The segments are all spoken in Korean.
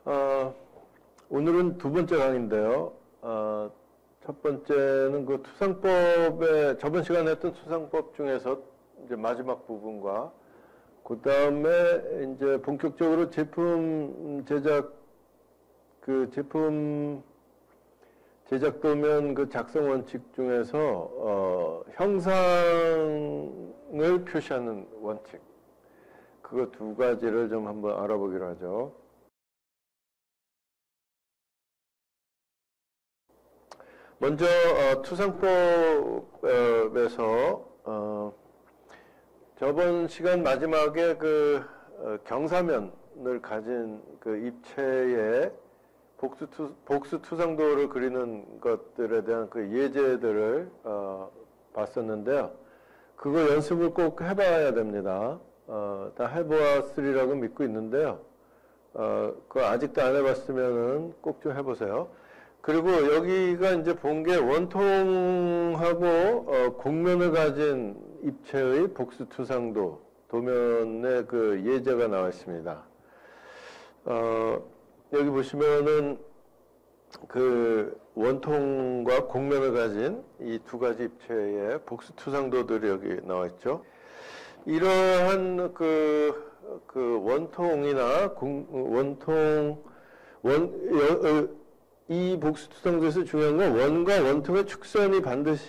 어, 오늘은 두 번째 강의인데요. 첫 번째는 그 투상법의 저번 시간에 했던 투상법 중에서 이제 마지막 부분과 그 다음에 이제 본격적으로 제품 제작 도면 그 작성 원칙 중에서 형상을 표시하는 원칙, 그거 두 가지를 좀 한번 알아보기로 하죠. 먼저 투상법에서 저번 시간 마지막에 그 경사면을 가진 그 입체의 복수 투상도를 그리는 것들에 대한 그 예제들을 봤었는데요. 그거 연습을 꼭 해봐야 됩니다. 다 해보았으리라고 믿고 있는데요. 그거 아직도 안 해봤으면은 꼭 좀 해보세요. 그리고 여기가 이제 본 게 원통하고 곡면을 가진 입체의 복수 투상도 도면에 그 예제가 나와 있습니다. 여기 보시면은 그 원통과 곡면을 가진 이 두 가지 입체의 복수 투상도들이 여기 나와 있죠. 이러한 그 원통이나 이 복수 투상도에서 중요한 건 원과 원통의 축선이 반드시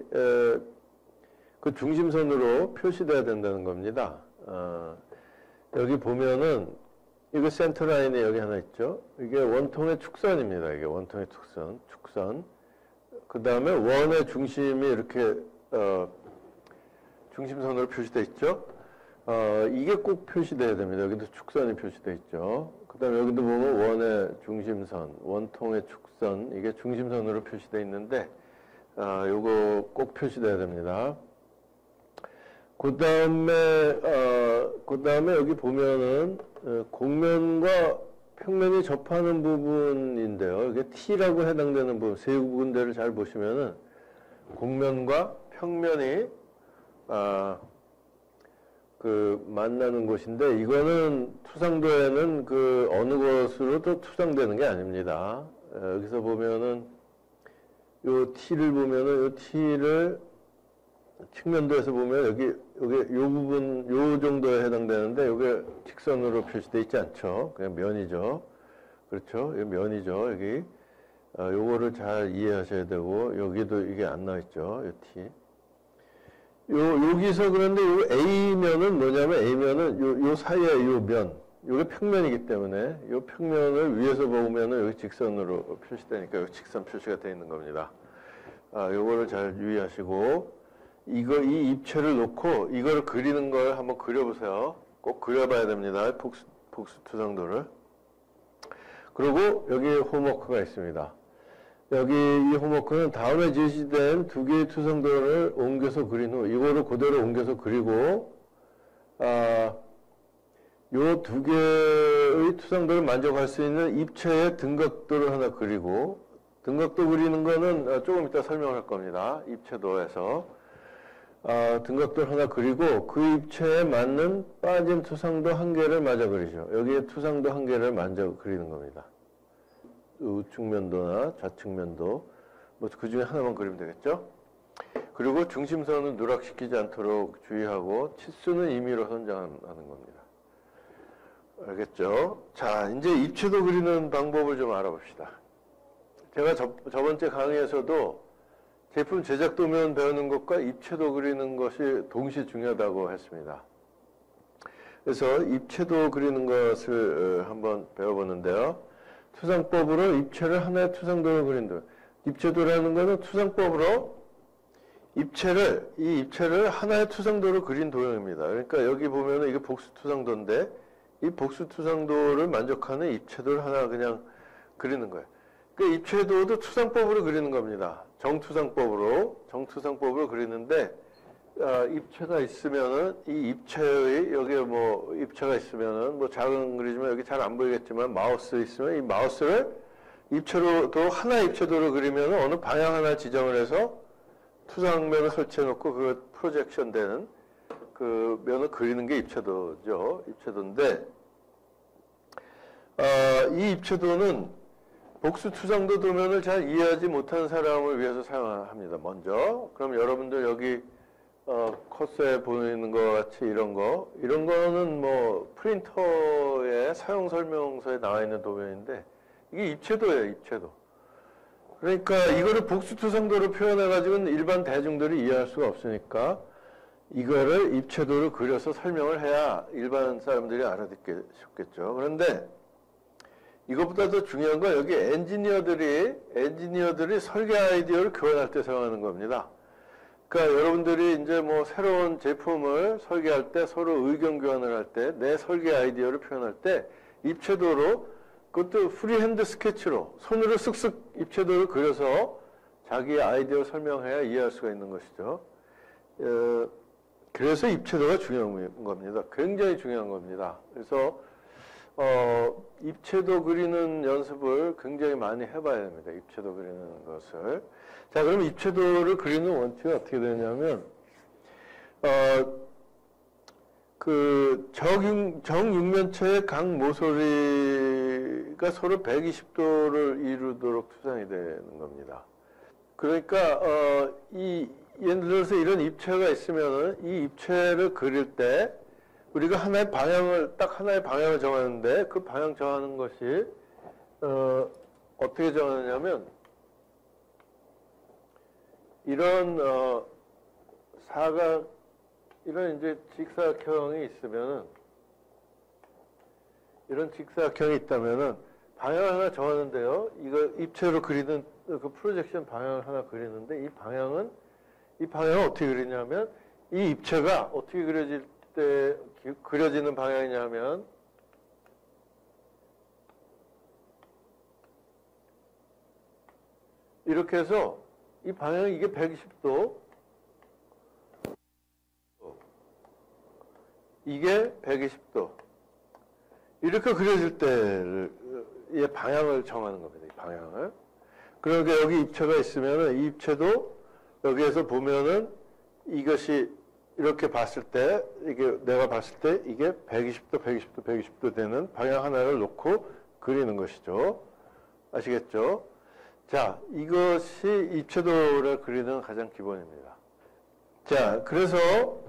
그 중심선으로 표시돼야 된다는 겁니다. 여기 보면은 이거 센터 라인에 여기 하나 있죠. 이게 원통의 축선입니다. 이게 원통의 축선. 그 다음에 원의 중심이 이렇게 중심선으로 표시되어 있죠. 이게 꼭 표시돼야 됩니다. 여기도 축선이 표시되어 있죠. 그 다음에 여기도 보면 원의 중심선, 원통의 축선, 이게 중심선으로 표시되어 있는데 요거 꼭 표시돼야 됩니다. 그 다음에 여기 보면은 곡면과 평면이 접하는 부분인데요. 이게 T라고 해당되는 부분, 세 군데를 잘 보시면은 곡면과 평면이 그 만나는 곳인데, 이거는 투상도에는 그 어느 것으로도 투상되는 게 아닙니다. 여기서 보면은 요 T를 보면은 요 T를 측면도에서 보면 여기 요 부분 요 정도에 해당되는데, 요게 직선으로 표시되어 있지 않죠. 그냥 면이죠. 그렇죠. 이 면이죠. 여기 요거를 잘 이해하셔야 되고, 여기도 이게 안 나와 있죠. 요 T. 여기서 그런데 요 A면은 뭐냐면, A면은 요 사이에 요 면, 요게 평면이기 때문에 요 평면을 위에서 보면은 여기 직선으로 표시되니까 여기 직선 표시가 되어 있는 겁니다. 요거를 잘 유의하시고, 이 입체를 놓고 이걸 그리는 걸 한번 그려보세요. 꼭 그려봐야 됩니다. 복수 투상도를. 그리고 여기 홈워크가 있습니다. 여기 이 홈워크는 다음에 제시된 두 개의 투상도를 옮겨서 그린 후 이거를 그대로 옮겨서 그리고 요 두 개의 투상도를 만족할 수 있는 입체의 등각도를 하나 그리고, 등각도 그리는 거는 조금 이따 설명할 겁니다. 입체도에서 등각도를 하나 그리고 그 입체에 맞는 빠진 투상도 한 개를 마저 그리죠. 여기에 투상도 한 개를 먼저 그리는 겁니다. 우측면도나 좌측면도 뭐 그 중에 하나만 그리면 되겠죠. 그리고 중심선은 누락시키지 않도록 주의하고 치수는 임의로 선정하는 겁니다. 알겠죠? 자, 이제 입체도 그리는 방법을 좀 알아봅시다. 제가 저번째 강의에서도 제품 제작 도면 배우는 것과 입체도 그리는 것이 동시에 중요하다고 했습니다. 그래서 입체도 그리는 것을 한번 배워보는데요. 투상법으로 입체를 하나의 투상도로 그린다. 입체도라는 것은 투상법으로 이 입체를 하나의 투상도로 그린 도형입니다. 그러니까 여기 보면은 이게 복수 투상도인데, 이 복수 투상도를 만족하는 입체도를 하나 그냥 그리는 거예요. 그 입체도도 투상법으로 그리는 겁니다. 정투상법으로 그리는데, 입체가 있으면은 이 입체의 여기에 뭐 입체가 있으면은 뭐 작은 그리지만 여기 잘 안 보이겠지만 마우스 있으면 이 마우스를 입체로도 하나의 입체도로 그리면 어느 방향 하나 지정을 해서 투상면을 설치해 놓고 그 프로젝션 되는 그 면을 그리는 게 입체도죠. 입체도인데 이 입체도는 복수투상도 도면을 잘 이해하지 못하는 사람을 위해서 사용합니다. 먼저. 그럼 여러분들 여기 커서에 보이는 것 같이 이런 거는 뭐 프린터의 사용 설명서에 나와 있는 도면인데 이게 입체도예요, 입체도. 그러니까 이거를 복수투상도로 표현해가지고는 일반 대중들이 이해할 수가 없으니까 이거를 입체도로 그려서 설명을 해야 일반 사람들이 알아듣기 쉽겠죠. 그런데 이것보다 더 중요한 건 여기 엔지니어들이 설계 아이디어를 교환할 때 사용하는 겁니다. 그러니까 여러분들이 이제 뭐 새로운 제품을 설계할 때 서로 의견 교환을 할 때 내 설계 아이디어를 표현할 때 입체도로 그것도 프리핸드 스케치로 손으로 쓱쓱 입체도를 그려서 자기의 아이디어를 설명해야 이해할 수가 있는 것이죠. 그래서 입체도가 중요한 겁니다. 굉장히 중요한 겁니다. 그래서 입체도 그리는 연습을 굉장히 많이 해봐야 됩니다. 입체도 그리는 것을. 자, 그럼 입체도를 그리는 원칙은 어떻게 되냐면, 그 정육면체의 각 모서리가 서로 120도를 이루도록 투상이 되는 겁니다. 그러니까 예를 들어서 이런 입체가 있으면은 이 입체를 그릴 때 우리가 하나의 방향을 정하는데 그 방향 정하는 것이 어떻게 정하느냐면 이런 이런 이제 직사각형이 있으면은 이런 직사각형이 있다면은 방향을 하나 정하는데요. 이거 입체로 그리는 그 프로젝션 방향을 하나 그리는데 이 방향을 어떻게 그리냐면 이 입체가 어떻게 그려지는 방향이냐면 이렇게 해서 이 방향이 이게 120도 이게 120도 이렇게 그려질 때의 방향을 정하는 겁니다. 이 방향을. 그러니까 여기 입체가 있으면은 이 입체도 여기에서 보면은 이것이 이렇게 봤을 때 내가 봤을 때 이게 120도 되는 방향 하나를 놓고 그리는 것이죠. 아시겠죠? 자, 이것이 입체도를 그리는 가장 기본입니다. 자, 그래서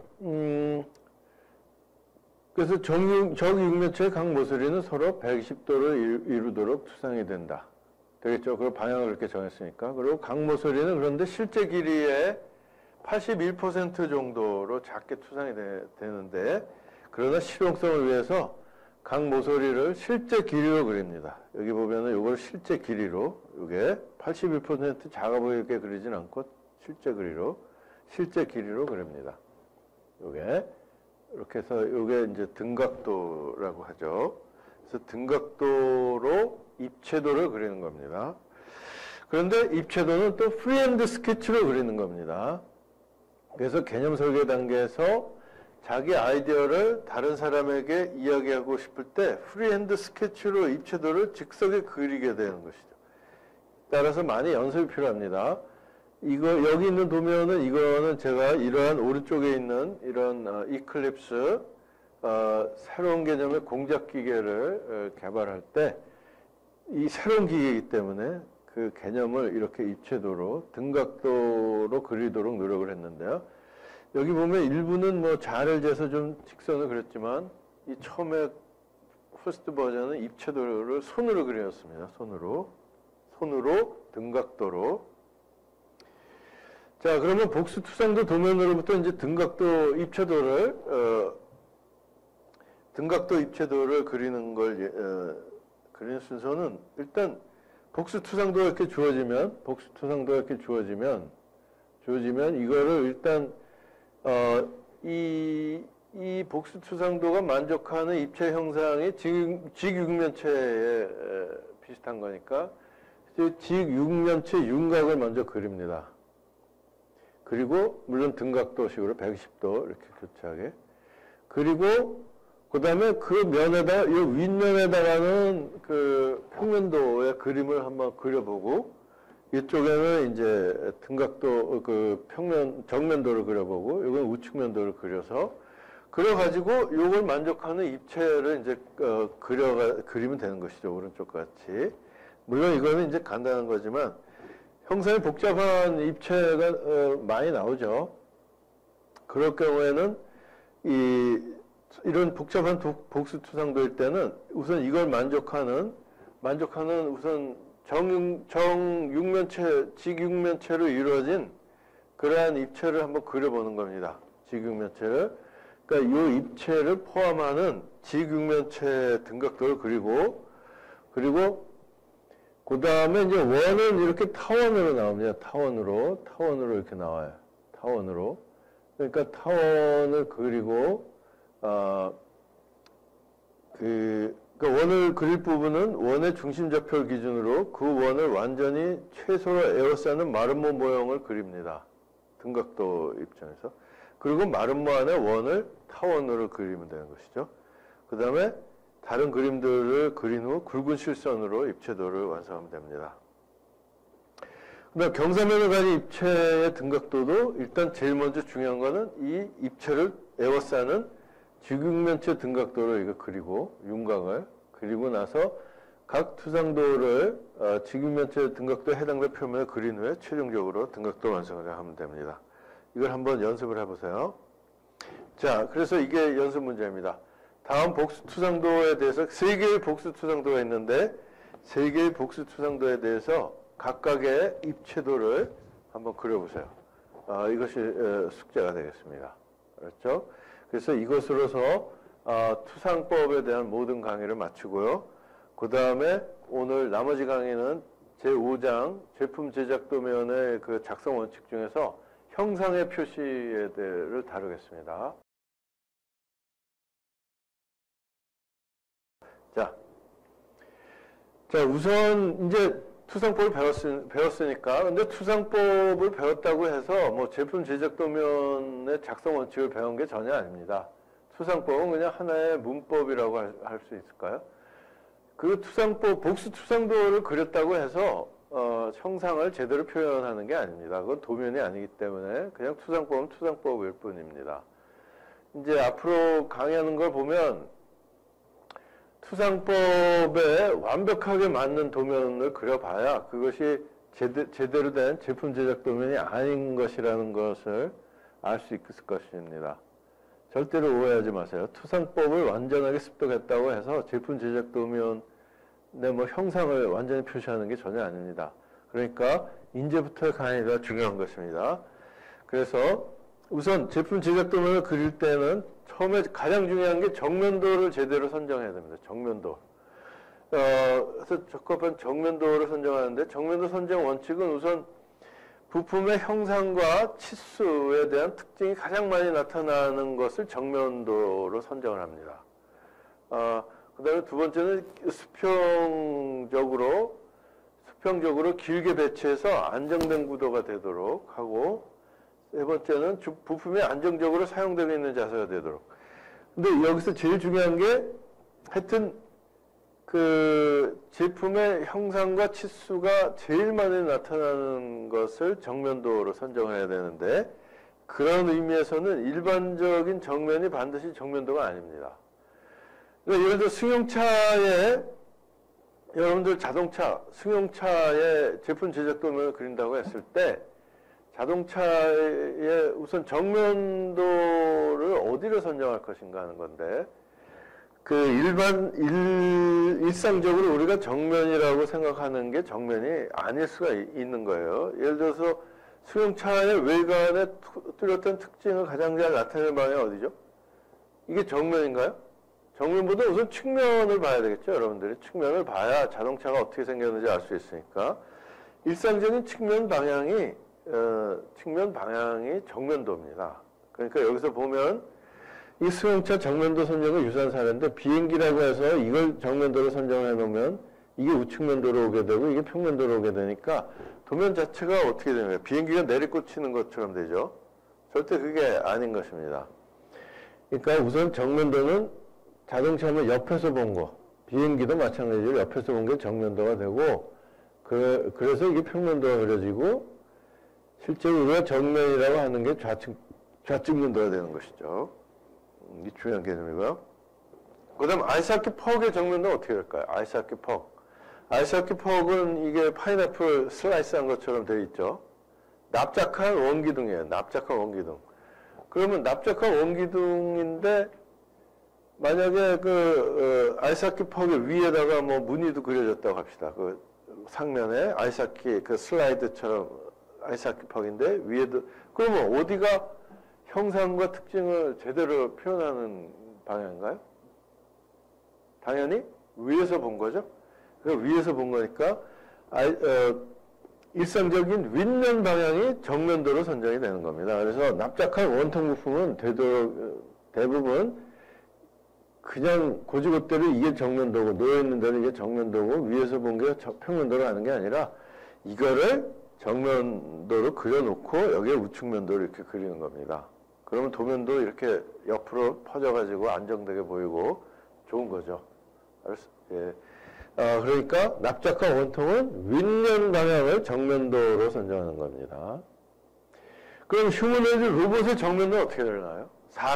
정육면체의 각 모서리는 서로 120도를 이루도록 투상이 된다. 되겠죠? 그리고 방향을 이렇게 정했으니까. 그리고 각 모서리는 그런데 실제 길이의 81% 정도로 작게 투상이 되는데, 그러나 실용성을 위해서 각 모서리를 실제 길이로 그립니다. 여기 보면은 이걸 실제 길이로, 이게 81% 작아 보이게 그리진 않고 실제 길이로 그립니다. 요게. 이렇게 해서 이게 이제 등각도라고 하죠. 그래서 등각도로 입체도를 그리는 겁니다. 그런데 입체도는 또 프리핸드 스케치로 그리는 겁니다. 그래서 개념 설계 단계에서 자기 아이디어를 다른 사람에게 이야기하고 싶을 때 프리핸드 스케치로 입체도를 즉석에 그리게 되는 것이죠. 따라서 많이 연습이 필요합니다. 여기 있는 도면은 이거는 제가 이러한 오른쪽에 있는 이런 이클립스 새로운 개념의 공작 기계를 개발할 때 이 새로운 기계이기 때문에 그 개념을 이렇게 입체도로 등각도로 그리도록 노력을 했는데요. 여기 보면 일부는 뭐 자를 재서 좀 직선을 그렸지만 이 처음에 퍼스트 버전은 입체도를 손으로 그렸습니다. 손으로 등각도로. 자, 그러면 복수투상도 도면으로부터 이제 등각도 입체도를 그리는 그리는 순서는 일단 복수투상도가 이렇게 주어지면 이거를 일단 이 복수투상도가 만족하는 입체 형상이 직육면체에 비슷한 거니까 직육면체 윤곽을 먼저 그립니다. 그리고 물론 등각도식으로 120도 이렇게 교차하게. 그리고 그 다음에 그 면에다, 이 윗면에다가는 그 평면도의 그림을 한번 그려보고, 이쪽에는 이제 등각도, 정면도를 그려보고, 이건 우측면도를 그려서, 그래가지고 요걸 만족하는 입체를 이제 그리면 되는 것이죠. 오른쪽 같이. 물론 이거는 이제 간단한 거지만 형상이 복잡한 입체가 많이 나오죠. 그럴 경우에는 이런 복잡한 복수투상도일 때는 우선 이걸 만족하는 우선 직육면체로 이루어진 그러한 입체를 한번 그려보는 겁니다. 직육면체를. 그러니까 이 입체를 포함하는 직육면체 등각도를 그리고 그 다음에 이제 원은 이렇게 타원으로 나옵니다. 타원으로 이렇게 나와요. 타원으로. 그러니까 타원을 그리고 그러니까 원을 그릴 부분은 원의 중심좌표를 기준으로 그 원을 완전히 최소로 에워싸는 마름모 모형을 그립니다. 등각도 입장에서. 그리고 마름모 안에 원을 타원으로 그리면 되는 것이죠. 그 다음에 다른 그림들을 그린 후 굵은 실선으로 입체도를 완성하면 됩니다. 그 다음 경사면을 가진 입체의 등각도도 일단 제일 먼저 중요한 거는 이 입체를 에워싸는 직육면체 등각도를 이거 그리고 윤곽을 그리고 나서 각 투상도를 직육면체 등각도에 해당되는 표면을 그린 후에 최종적으로 등각도 완성을 하면 됩니다. 이걸 한번 연습을 해보세요. 자, 그래서 이게 연습 문제입니다. 다음 복수투상도에 대해서 3개의 복수투상도가 있는데 3개의 복수투상도에 대해서 각각의 입체도를 한번 그려보세요. 이것이 숙제가 되겠습니다. 그렇죠? 그래서 이것으로서 투상법에 대한 모든 강의를 마치고요. 그 다음에 오늘 나머지 강의는 제5장 제품 제작 도면의 그 작성 원칙 중에서 형상의 표시에 대해를 다루겠습니다. 자, 우선 이제 투상법을 배웠으니까, 근데 투상법을 배웠다고 해서 뭐 제품 제작 도면의 작성 원칙을 배운 게 전혀 아닙니다. 투상법은 그냥 하나의 문법이라고 할 수 있을까요? 그 투상법, 복수 투상도를 그렸다고 해서 형상을 제대로 표현하는 게 아닙니다. 그건 도면이 아니기 때문에 그냥 투상법은 투상법일 뿐입니다. 이제 앞으로 강의하는 걸 보면 투상법에 완벽하게 맞는 도면을 그려봐야 그것이 제대로 된 제품 제작 도면이 아닌 것이라는 것을 알 수 있을 것입니다. 절대로 오해하지 마세요. 투상법을 완전하게 습득했다고 해서 제품 제작 도면의 뭐 형상을 완전히 표시하는 게 전혀 아닙니다. 그러니까 이제부터 강의가 중요한 것입니다. 그래서 우선 제품 제작 도면을 그릴 때는 처음에 가장 중요한 게 정면도를 제대로 선정해야 됩니다. 정면도. 그래서 적합한 정면도를 선정하는데 정면도 선정 원칙은 우선 부품의 형상과 치수에 대한 특징이 가장 많이 나타나는 것을 정면도로 선정을 합니다. 그 다음에 두 번째는 수평적으로 길게 배치해서 안정된 구도가 되도록 하고, 세 번째는 부품이 안정적으로 사용되고 있는 자세가 되도록. 근데 여기서 제일 중요한 게 하여튼 그 제품의 형상과 치수가 제일 많이 나타나는 것을 정면도로 선정해야 되는데, 그런 의미에서는 일반적인 정면이 반드시 정면도가 아닙니다. 그러니까 예를 들어 승용차에 여러분들 승용차의 제품 제작 도면을 그린다고 했을 때 자동차의 우선 정면도를 어디로 선정할 것인가 하는 건데, 그 일상적으로 우리가 정면이라고 생각하는 게 정면이 아닐 수가 있는 거예요. 예를 들어서 승용차의 외관의 뚜렷한 특징을 가장 잘 나타내는 방향이 어디죠? 이게 정면인가요? 정면보다 우선 측면을 봐야 되겠죠, 여러분들이. 측면을 봐야 자동차가 어떻게 생겼는지 알 수 있으니까. 일상적인 측면 방향이 정면도입니다. 그러니까 여기서 보면 이 승용차 정면도 선정은 유사한 사례인데, 비행기라고 해서 이걸 정면도로 선정해 놓으면 이게 우측면도로 오게 되고 이게 평면도로 오게 되니까 도면 자체가 어떻게 되냐면 비행기가 내리꽂히는 것처럼 되죠. 절대 그게 아닌 것입니다. 그러니까 우선 정면도는 자동차는 옆에서 본 거, 비행기도 마찬가지로 옆에서 본 게 정면도가 되고, 그래서 이게 평면도가 그려지고, 실제로 우리가 정면이라고 하는 게 좌측면도가 되는 것이죠. 이게 중요한 개념이고요. 그 다음 아이스하키 퍽의 정면도 어떻게 될까요? 아이스하키 퍽. 아이스하키 퍽은 이게 파인애플 슬라이스한 것처럼 되어 있죠. 납작한 원기둥이에요. 납작한 원기둥. 그러면 납작한 원기둥인데 만약에 아이스하키 퍽의 위에다가 뭐 무늬도 그려졌다고 합시다. 그 상면에 아이스하키 그 슬라이드처럼 아이스하키 퍽인데 위에도 그러면 어디가 형상과 특징을 제대로 표현하는 방향인가요? 당연히 위에서 본 거죠. 그 위에서 본 거니까 일상적인 윗면 방향이 정면도로 선정이 되는 겁니다. 그래서 납작한 원통 부품은 대부분 그냥 고지곳대로 이게 정면도고 놓여있는 대로 이게 정면도고 위에서 본 게 평면도로 하는 게 아니라 이거를 정면도로 그려놓고 여기에 우측면도를 이렇게 그리는 겁니다. 그러면 도면도 이렇게 옆으로 퍼져가지고 안정되게 보이고 좋은 거죠. 알았어? 예. 그러니까 납작한 원통은 윗면 방향을 정면도로 선정하는 겁니다. 그럼 휴머노이드 로봇의 정면도는 어떻게 되나요?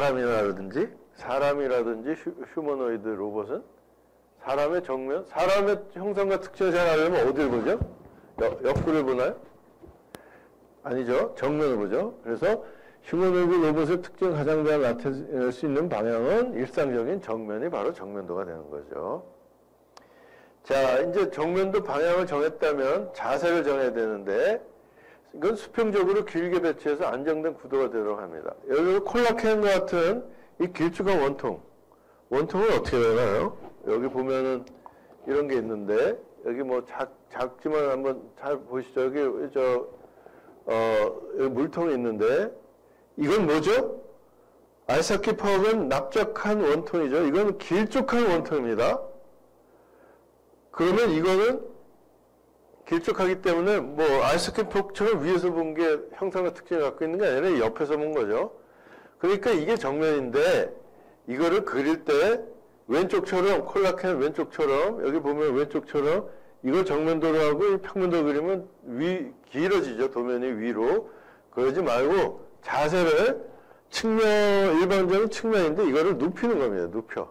사람이라든지 휴머노이드 로봇은 사람의 정면, 사람의 형상과 특징을 잘 알려면 어디를 보죠? 옆구리를 보나요? 아니죠. 정면을 보죠. 그래서 휴머노이드 로봇의 특징을 가장 잘 나타낼 수 있는 방향은 일상적인 정면이 바로 정면도가 되는 거죠. 자, 이제 정면도 방향을 정했다면 자세를 정해야 되는데 이건 수평적으로 길게 배치해서 안정된 구도가 되도록 합니다. 여기 콜라겐과 같은 이 길쭉한 원통은 어떻게 되나요? 여기 보면은 이런 게 있는데 여기 뭐 작지만 한번 잘 보시죠. 여기 여기 물통이 있는데 이건 뭐죠? 아이스하키 퍽은 납작한 원통이죠. 이건 길쭉한 원통입니다. 그러면 이거는 길쭉하기 때문에 뭐 아이스하키 퍽처럼 위에서 본 게 형상과 특징을 갖고 있는 게 아니라 옆에서 본 거죠. 그러니까 이게 정면인데 이거를 그릴 때 왼쪽처럼 콜라겐 왼쪽처럼 여기 보면 왼쪽처럼 이걸 정면도로 하고 평면도로 그리면 길어지죠. 도면이 위로. 그러지 말고 자세를 일반적인 측면인데 이거를 눕히는 겁니다.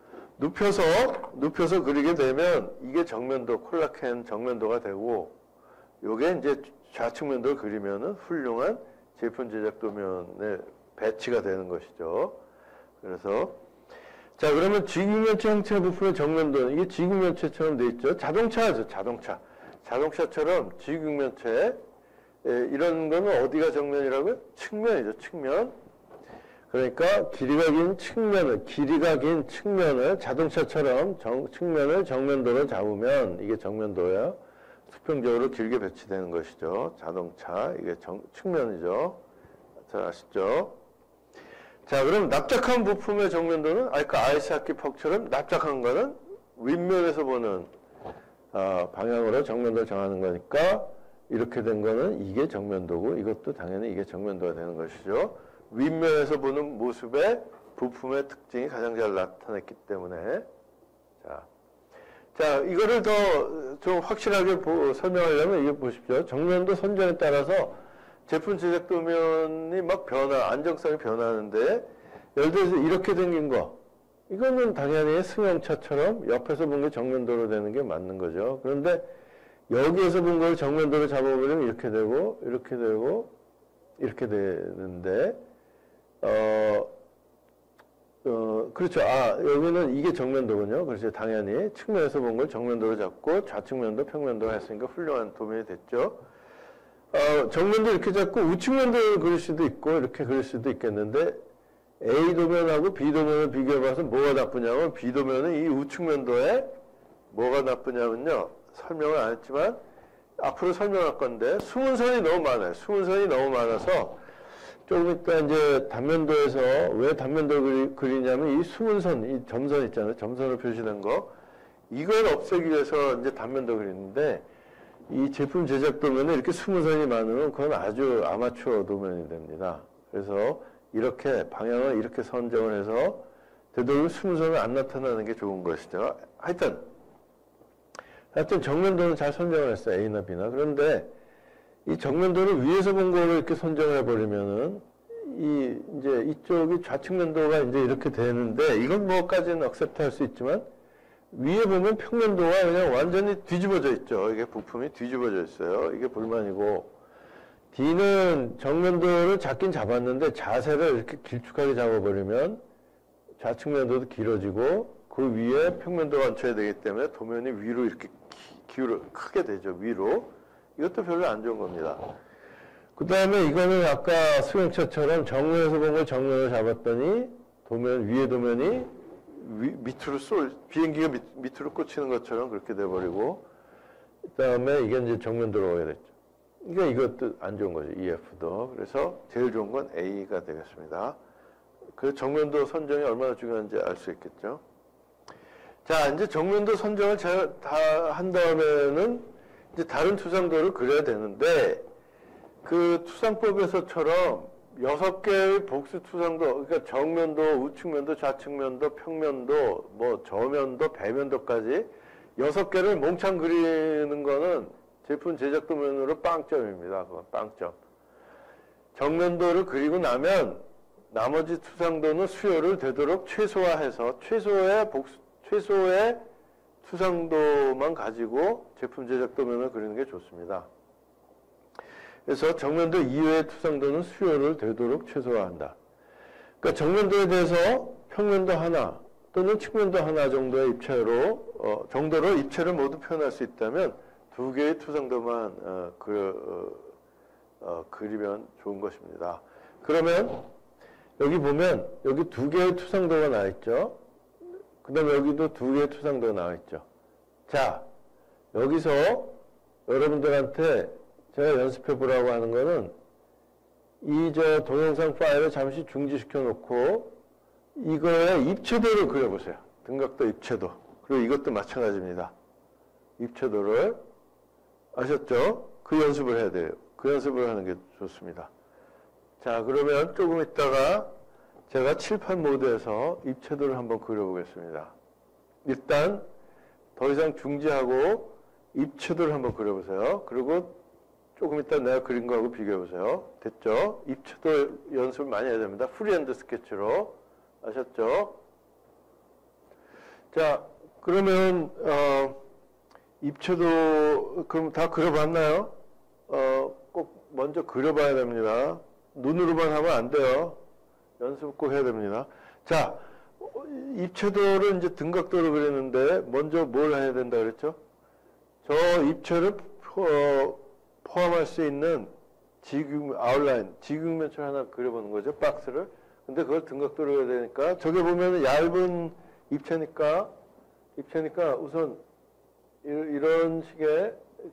눕혀서 그리게 되면 이게 정면도, 콜라겐 정면도가 되고 요게 이제 좌측면도를 그리면은 훌륭한 제품 제작 도면에 배치가 되는 것이죠. 그래서 자, 그러면 지극면체 형체 부품의 정면도는 이게 지극면체처럼 돼 있죠. 자동차죠. 자동차처럼 지극면체 이런 거는 어디가 정면이라고요? 측면이죠. 측면. 그러니까 길이가 긴 측면을 자동차처럼 측면을 정면도로 잡으면 이게 정면도예요. 수평적으로 길게 배치되는 것이죠. 자동차 이게 측면이죠. 잘 아시죠? 자, 그럼 납작한 부품의 정면도는 아이스하키 퍽처럼 납작한 거는 윗면에서 보는 방향으로 정면도를 정하는 거니까 이렇게 된 거는 이게 정면도고 이것도 당연히 이게 정면도가 되는 것이죠. 윗면에서 보는 모습의 부품의 특징이 가장 잘 나타냈기 때문에 자, 이거를 더 좀 확실하게 설명하려면 이거 보십시오. 정면도 선정에 따라서 제품 제작 도면이 막 안정성이 변하는데 예를 들어서 이렇게 생긴 거 이거는 당연히 승용차처럼 옆에서 본 게 정면도로 되는 게 맞는 거죠. 그런데 여기에서 본 걸 정면도로 잡아보려면 이렇게 되고 이렇게 되는데 그렇죠. 여기는 이게 정면도군요. 그렇죠. 당연히 측면에서 본 걸 정면도로 잡고 좌측면도, 평면도로 했으니까 훌륭한 도면이 됐죠. 정면도 이렇게 잡고 우측면도를 그릴 수도 있고 이렇게 그릴 수도 있겠는데 A 도면하고 B 도면을 비교해봐서 뭐가 나쁘냐면 B 도면은 이 우측면도에 뭐가 나쁘냐면요. 설명을 안 했지만 앞으로 설명할 건데 수문선이 너무 많아요. 수문선이 너무 많아서 조금 이따 이제 단면도에서 왜 단면도를 그리냐면 이 수문선, 이 점선 있잖아요. 점선으로 표시된 거. 이걸 없애기 위해서 이제 단면도 그리는데 이 제품 제작 도면에 이렇게 수문선이 많으면 그건 아주 아마추어 도면이 됩니다. 그래서 이렇게 방향을 이렇게 선정을 해서 되도록 수문선은 안 나타나는 게 좋은 것이죠. 하여튼 정면도는 잘 선정을 했어요. A나 B나. 그런데 이 정면도를 위에서 본 거로 이렇게 선정을 해버리면은 이제 이쪽이 좌측면도가 이제 이렇게 되는데, 이건 뭐까지는 억셉트 할 수 있지만, 위에 보면 평면도가 그냥 완전히 뒤집어져 있죠. 이게 부품이 뒤집어져 있어요. 이게 불만이고, D는 정면도를 잡긴 잡았는데 자세를 이렇게 길쭉하게 잡아버리면 좌측면도도 길어지고 그 위에 평면도가 얹혀야 되기 때문에 도면이 위로 이렇게 기울어 크게 되죠. 위로. 이것도 별로 안 좋은 겁니다. 그 다음에 이거는 아까 수용차처럼 정면에서 본 걸 정면으로 잡았더니 위에 도면이 밑으로 비행기가 밑으로 꽂히는 것처럼 그렇게 돼버리고, 그 다음에 이게 이제 정면도로 오게 됐죠. 그러니까 이것도 안 좋은 거죠. EF도. 그래서 제일 좋은 건 A가 되겠습니다. 그 정면도 선정이 얼마나 중요한지 알 수 있겠죠. 자, 이제 정면도 선정을 다 한 다음에는 이제 다른 투상도를 그려야 되는데, 그 투상법에서처럼 6개의 복수 투상도, 그러니까 정면도, 우측면도, 좌측면도, 평면도, 뭐 저면도, 배면도까지 6개를 몽창 그리는 거는 제품 제작 도면으로 빵점입니다. 그건 빵점. 정면도를 그리고 나면 나머지 투상도는 수요를 되도록 최소화해서 최소의 투상도만 가지고 제품 제작 도면을 그리는 게 좋습니다. 그래서 정면도 이외의 투상도는 수요를 되도록 최소화한다. 그러니까 정면도에 대해서 평면도 하나 또는 측면도 하나 정도의 정도로 입체를 모두 표현할 수 있다면 2개의 투상도만 그리면 좋은 것입니다. 그러면 여기 보면 여기 2개의 투상도가 나와 있죠. 그 다음에 여기도 2개의 투상도가 나와 있죠. 자, 여기서 여러분들한테 제가 연습해 보라고 하는 거는 동영상 파일을 잠시 중지시켜 놓고 이거의 입체도를 그려보세요. 등각도 입체도. 그리고 이것도 마찬가지입니다. 입체도를 아셨죠? 그 연습을 해야 돼요. 그 연습을 하는 게 좋습니다. 자, 그러면 조금 있다가 제가 칠판 모드에서 입체도를 한번 그려보겠습니다. 일단 더 이상 중지하고 입체도를 한번 그려보세요. 그리고 조금 있다 내가 그린 거하고 비교해보세요. 됐죠? 입체도 연습을 많이 해야 됩니다. 프리핸드 스케치로. 아셨죠? 자, 그러면 입체도 그럼 다 그려봤나요? 꼭 먼저 그려봐야 됩니다. 눈으로만 하면 안 돼요. 연습 꼭 해야 됩니다. 자, 입체도를 이제 등각도로 그렸는데 먼저 뭘 해야 된다 그랬죠? 저 입체를 포함할 수 있는 지극면체 하나 그려보는 거죠. 박스를. 근데 그걸 등각도로 해야 되니까 저게 보면 얇은 입체니까 우선 이런 식의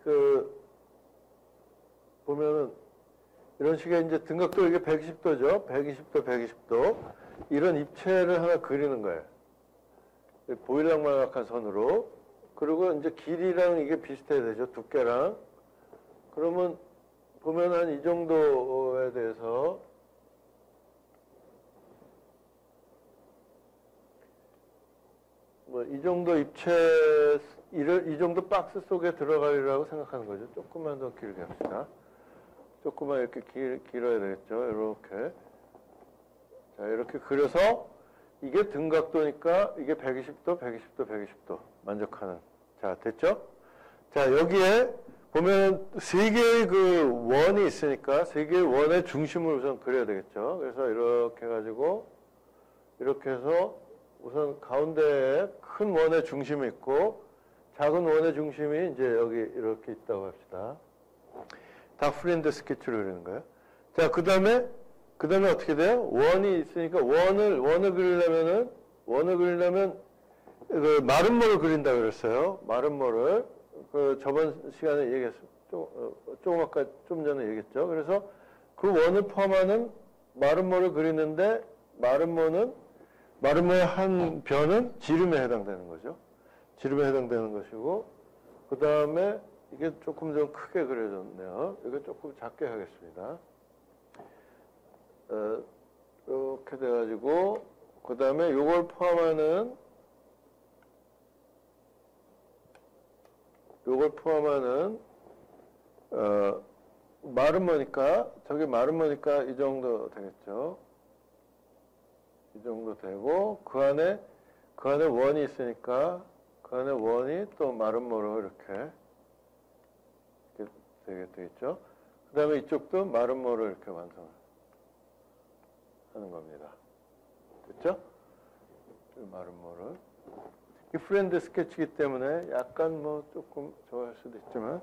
보면은 이런 식의 이제 등각도 이게 120도죠. 120도, 120도. 이런 입체를 하나 그리는 거예요. 보일락말락한 선으로. 그리고 이제 길이랑 이게 비슷해야 되죠. 두께랑. 그러면 보면 한 이 정도에 대해서 뭐 이 정도 이 정도 박스 속에 들어가리라고 생각하는 거죠. 조금만 더 길게 합시다. 조금만 이렇게 길어야 되겠죠. 이렇게. 자, 이렇게 그려서 이게 등각도니까 이게 120도, 120도, 120도 만족하는. 자, 됐죠? 자, 여기에 보면 3개의 그 원이 있으니까 3개의 원의 중심을 우선 그려야 되겠죠. 그래서 이렇게 해가지고 이렇게 해서 우선 가운데에 큰 원의 중심이 있고 작은 원의 중심이 이제 여기 이렇게 있다고 합시다. 다 프리핸드 스케치로 그리는 거예요. 자, 그 다음에 어떻게 돼요? 원이 있으니까 원을 그리려면 그 마름모를 그린다 그랬어요. 마름모를. 그 저번 시간에 얘기했어요. 좀 전에 얘기했죠. 그래서 그 원을 포함하는 마름모를 그리는데 마름모의 한 변은 지름에 해당되는 거죠. 지름에 해당되는 것이고, 그 다음에 이게 조금 좀 크게 그려졌네요. 이거 조금 작게 하겠습니다. 이렇게 돼가지고, 그 다음에 이걸 포함하는 말은 뭐니까, 저게 말은 뭐니까 이 정도 되겠죠. 이 정도 되고, 그 안에 원이 있으니까, 그 안에 원이 또 말은 뭐로 이렇게 되겠죠. 그 다음에 이쪽도 말은 뭐로 이렇게 완성을 하는 겁니다. 됐죠? 말은 뭐를. 이 프렌드 스케치이기 때문에 약간 뭐 조금 좋아할 수도 있지만,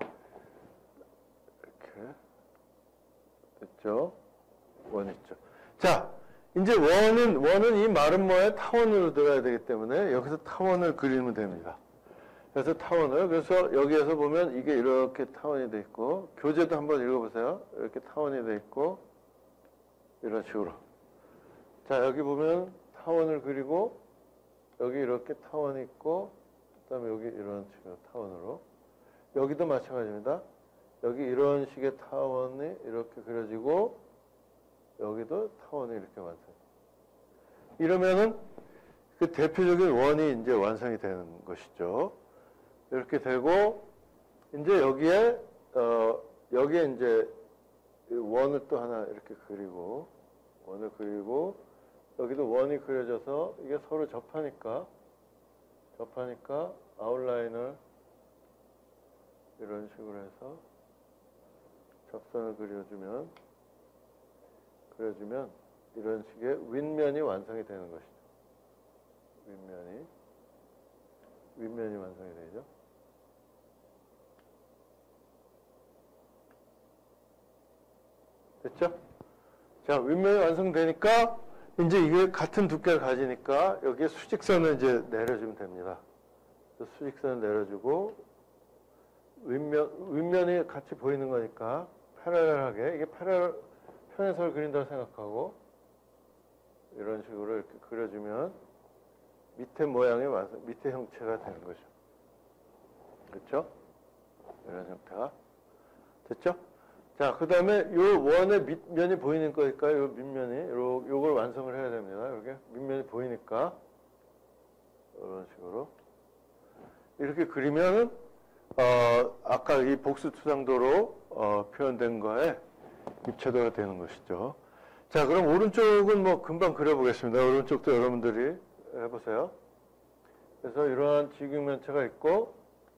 이렇게. 됐죠? 원 있죠. 자, 이제 원은 이 말은 뭐에 타원으로 들어야 되기 때문에 여기서 타원을 그리면 됩니다. 그래서 그래서 여기에서 보면 이게 이렇게 타원이 돼 있고, 교재도 한번 읽어보세요. 이렇게 타원이 돼 있고, 이런 식으로. 자, 여기 보면 타원을 그리고, 여기 이렇게 타원이 있고, 그 다음에 여기 이런 식으로 타원으로. 여기도 마찬가지입니다. 여기 이런 식의 타원이 이렇게 그려지고, 여기도 타원이 이렇게 완성. 이러면은 그 대표적인 원이 이제 완성이 되는 것이죠. 이렇게 되고, 이제 여기에 이제 원을 또 하나 이렇게 그리고, 여기도 원이 그려져서 이게 서로 접하니까 아웃라인을 이런 식으로 해서 접선을 그려주면 이런 식의 윗면이 완성이 되는 것이죠. 윗면이 완성이 되죠. 됐죠? 자, 윗면이 완성되니까 이제 이게 같은 두께를 가지니까 여기에 수직선을 이제 내려주면 됩니다. 수직선을 내려주고 윗면이 같이 보이는 거니까 패러렐하게 이게 편해서를 그린다고 생각하고 이런 식으로 이렇게 그려주면 밑에 모양이 밑에 형체가 되는 거죠. 그렇죠? 이런 형태가 됐죠? 자, 그 다음에 요 원의 밑면이 보이는 거니까 요 밑면이 요걸 완성을 해야 됩니다. 이렇게 밑면이 보이니까 이런 식으로 이렇게 그리면은 아까 이 복수투상도로 표현된 거에 입체도가 되는 것이죠. 자, 그럼 오른쪽은 뭐 금방 그려보겠습니다. 오른쪽도 여러분들이 해보세요. 그래서 이러한 직육면체가 있고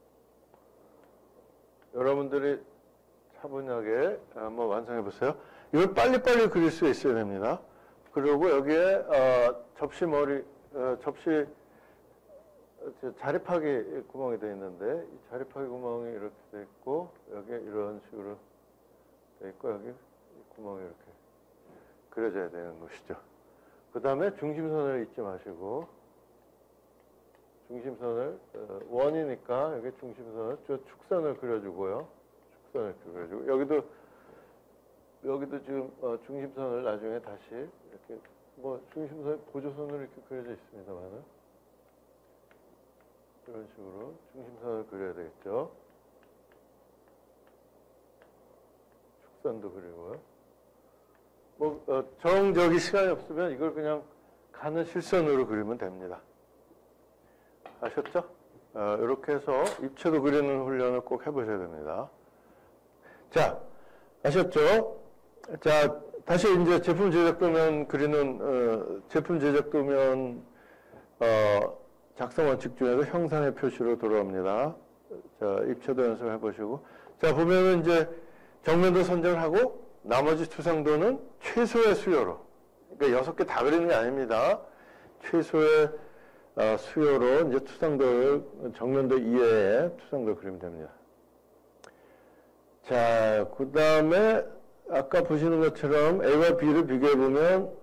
여러분들이 차분하게 한번 완성해 보세요. 이걸 빨리빨리 그릴 수 있어야 됩니다. 그리고 여기에 접시 자립하기 구멍이 되어 있는데 이 자립하기 구멍이 이렇게 되어 있고 여기 이런 식으로 되어 있고 여기 구멍이 이렇게 그려져야 되는 것이죠. 그 다음에 중심선을 잊지 마시고 중심선을 원이니까 여기 중심선을 축선을 그려주고요. 축선을 그려주고 여기도 지금 중심선을 나중에 다시 이렇게 뭐 중심선 보조선으로 이렇게 그려져 있습니다만은 이런 식으로 중심선을 그려야 되겠죠. 축선도 그리고요. 뭐 정적이 시간이 없으면 이걸 그냥 가는 실선으로 그리면 됩니다. 아셨죠? 이렇게 해서 입체도 그리는 훈련을 꼭 해보셔야 됩니다. 자, 아셨죠? 자, 다시 이제 제품 제작 도면 그리는 제품 제작 도면 작성 원칙 중에서 형상의 표시로 돌아옵니다. 자, 입체도 연습해 보시고. 자, 보면은 이제 정면도 선정을 하고 나머지 투상도는 최소의 수요로. 그러니까 6개 다 그리는 게 아닙니다. 최소의 수요로 이제 투상도를 정면도 이외에 투상도를 그리면 됩니다. 자, 그 다음에 아까 보시는 것처럼 A와 B를 비교해 보면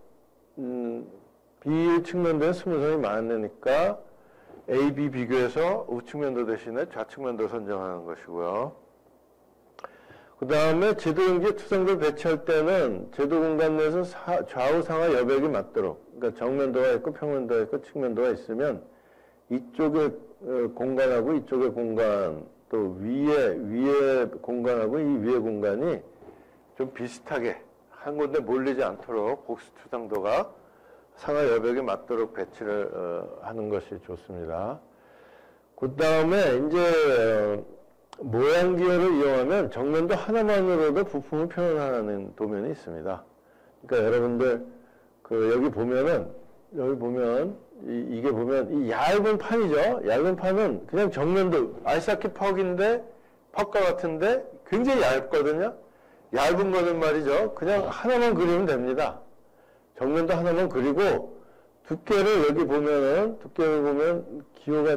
B 측면도에 스무선이 많으니까 A, B 비교해서 우측면도 대신에 좌측면도 선정하는 것이고요. 그 다음에 제도용지 투상도를 배치할 때는 제도 공간 내에서 좌우 상하 여백이 맞도록, 그러니까 정면도가 있고 평면도가 있고 측면도가 있으면 이쪽의 공간하고 이쪽의 공간, 또 위에 공간하고 이 위의 공간이 좀 비슷하게 한 군데 몰리지 않도록 복수 투상도가 상하 여백에 맞도록 배치를 하는 것이 좋습니다. 그 다음에 이제 모양 기호를 이용하면 정면도 하나만으로도 부품을 표현하는 도면이 있습니다. 그러니까 여러분들 여기 보면 이게 보면 이 얇은 판이죠. 얇은 판은 그냥 정면도 아이스하키 퍽인데 퍽과 같은데 굉장히 얇거든요. 얇은 거는 말이죠. 그냥 하나만 그리면 됩니다. 정면도 하나만 그리고 두께를 여기 보면은 두께를 보면 기호가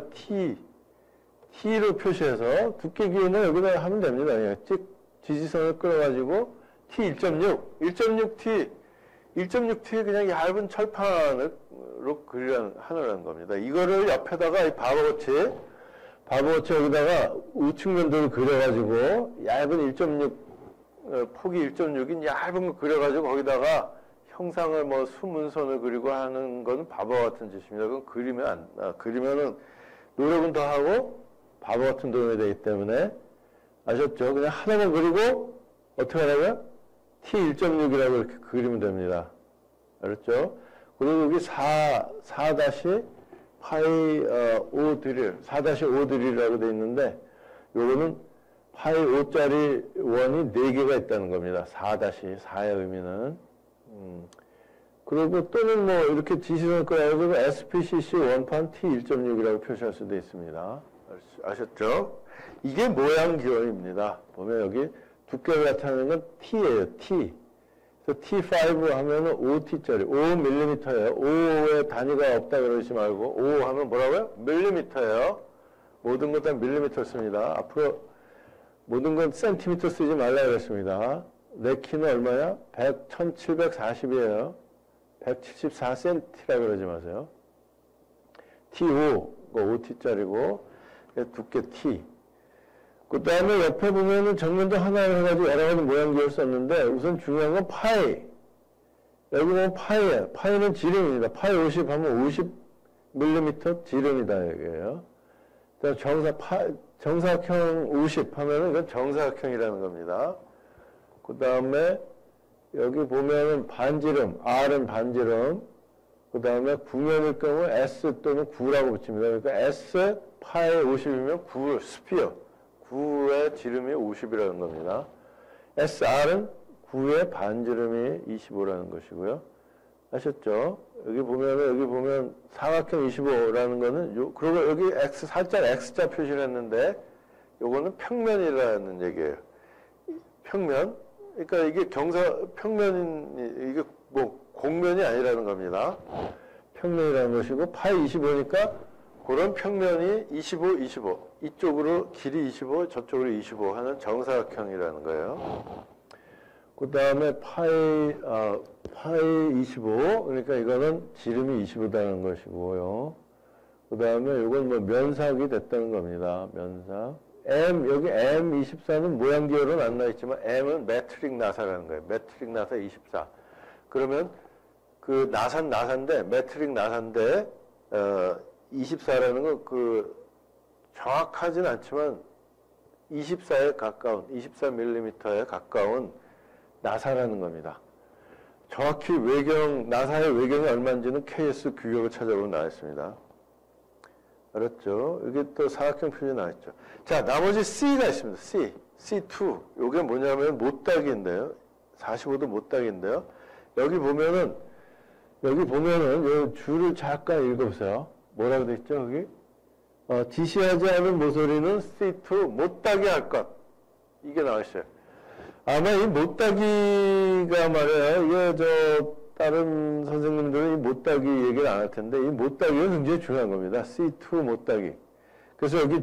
T로 표시해서 두께 기호는 여기다 하면 됩니다. 그냥 지지선을 끌어가지고 T 1.6T 1.6T에 그냥 얇은 철판으로 하는 겁니다. 이거를 옆에다가 이 바보같이 여기다가 우측면도를 그려가지고 얇은 1.6 폭이 1.6인 얇은 거 그려가지고 거기다가 형상을 뭐 수문선을 그리고 하는 건 바보 같은 짓입니다. 그건 그리면은 노력은 더 하고 바보 같은 도움이 되기 때문에 아셨죠? 그냥 하나만 그리고 어떻게 하냐면 T 1.6이라고 이렇게 그리면 됩니다. 알았죠? 그리고 여기 4-5 드릴, 4-5 드릴이라고 되어 있는데 요거는 파이 5짜리 원이 4개가 있다는 겁니다. 4-4의 의미는. 그리고 또는 뭐 이렇게 지시선을 끌어가지고 SPCC 원판 T 1.6이라고 표시할 수도 있습니다. 아셨죠? 이게 모양 기호입니다. 보면 여기 두께를 나타내는 건 T예요. T. 그래서 T5 하면은 5T짜리, 5mm예요. 5의 단위가 없다 그러지 말고 5 하면 뭐라고요? 밀리미터예요. 모든 것 다 밀리미터 씁니다. 앞으로 모든 건 센티미터 쓰지 말라 그랬습니다. 내 키는 얼마야? 1740이에요. 174cm라 그러지 마세요. T5, 5T짜리고 두께 T. 그 다음에 옆에 보면은 정면도 하나를 해가지고 여러 가지 모양 기호를 썼는데 우선 중요한 건 파이. 여기 보면 파이예요. 파이는 지름입니다. 파이 50 하면 50mm 지름이다 여기에요. 정사각형 50 하면은 이건 정사각형이라는 겁니다. 그 다음에 여기 보면은 반지름, R은 반지름. 그 다음에 구면일 경우 S 또는 9라고 붙입니다. 그러니까 S 파이 50이면 9, 스피어. 9의 지름이 50이라는 겁니다. SR은 9의 반지름이 25라는 것이고요. 아셨죠? 여기 보면 사각형 25라는 거는 그리고 여기 X 살짝 X자 표시를 했는데 요거는 평면이라는 얘기예요. 평면. 그러니까 이게 이게 뭐 공면이 아니라는 겁니다. 평면이라는 것이고 파이 25니까 그런 평면이 25. 이쪽으로 길이 25, 저쪽으로 25 하는 정사각형이라는 거예요. 그 다음에 파이 25. 그러니까 이거는 지름이 25다는 것이고요. 그 다음에 이건 뭐 면삭이 됐다는 겁니다. 면삭. 여기 M24는 모양 기호로는 안 나있지만 M은 메트릭 나사라는 거예요. 메트릭 나사 24. 그러면 그 나사인데, 메트릭 나사인데, 24라는 건 정확하진 않지만 24mm에 가까운 나사라는 겁니다. 정확히 나사의 외경이 얼마인지는 KS 규격을 찾아보면 나와있습니다. 알았죠? 여기 또 사각형 표시 나와있죠. 자, 나머지 C가 있습니다. C2. 요게 뭐냐면 못따기인데요. 45도 못따기인데요. 여기 보면은 요 줄을 잠깐 읽어보세요. 뭐라고 돼 있죠, 여기? 지시하지 않은 모서리는 C2 못따기 할 것. 이게 나와있어요. 아마 이 못따기가 말이에요. 이게 다른 선생님들은 이 못따기 얘기를 안 할 텐데, 이 못따기가 굉장히 중요한 겁니다. C2 못따기. 그래서 여기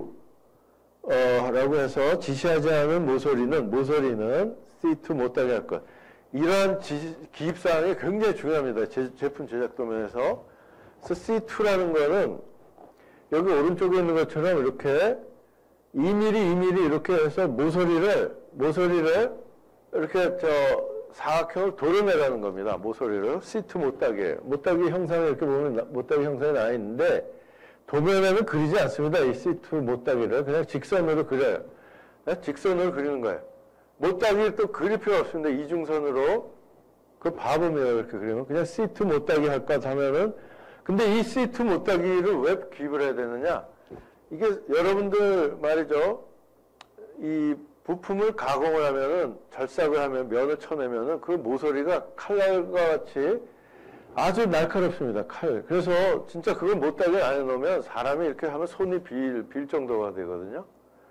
라고 해서 지시하지 않은 모서리는 C2 못따기 할 것. 이러한 기입사항이 굉장히 중요합니다. 제품 제작 도면에서. 그래서 C2라는 거는 여기 오른쪽에 있는 것처럼 이렇게 2mm 이렇게 해서 모서리를 이렇게 사각형을 도려내라는 겁니다. 모서리를. C2 못따기예요. 못따기 형상을 이렇게 보면 못따기 형상이 나와 있는데 도면에는 그리지 않습니다. 이 C2 못따기를. 그냥 직선으로 그려요. 직선으로 그리는 거예요. 못따기를 또 그릴 필요가 없습니다. 이중선으로. 그 바보네요. 이렇게 그리면. 그냥 C2 못따기 할 것 하면은. 근데 이 C2 못따기를 왜 기입을 해야 되느냐? 이게 여러분들 말이죠. 이 부품을 가공을 하면은, 절삭을 하면, 면을 쳐내면은 그 모서리가 칼날과 같이 아주 날카롭습니다. 칼. 그래서 진짜 그걸 못하게 안에 넣으면 사람이 이렇게 하면 손이 빌 정도가 되거든요.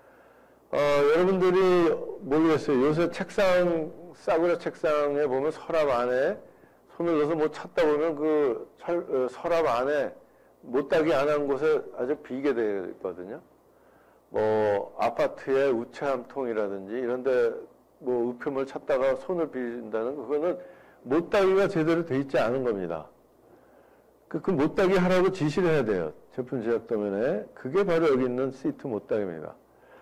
여러분들이 모르겠어요. 요새 책상, 싸구려 책상에 보면 서랍 안에 손을 넣어서 뭐 찾다 보면 그 서랍 안에 못따기 안 한 곳에 아주 비게 되어 있거든요. 뭐 아파트의 우체함통이라든지 이런데 뭐 우편물 찾다가 손을 비린다는 그거는 못따기가 제대로 돼 있지 않은 겁니다. 그 못따기 하라고 지시를 해야 돼요. 제품 제작 도면에. 그게 바로 여기 있는 시트 못따기입니다.